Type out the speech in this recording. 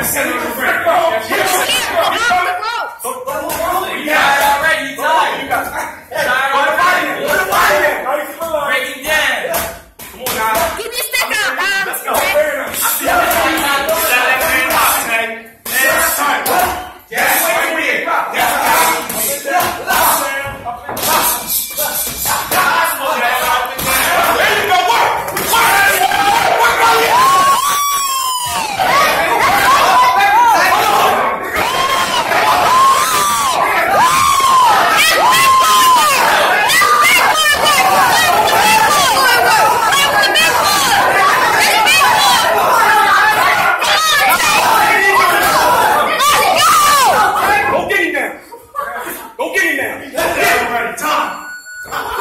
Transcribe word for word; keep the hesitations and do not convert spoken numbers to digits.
said it was a friend. Off the rope. You got it already. You tired. You got it. Breaking down. Come on now. Keep your stick up. Um, Let's go. I see how it's going. Set that man up, man. Next time. Yes, right here. Yes, Go get him now. Go get him now. Time.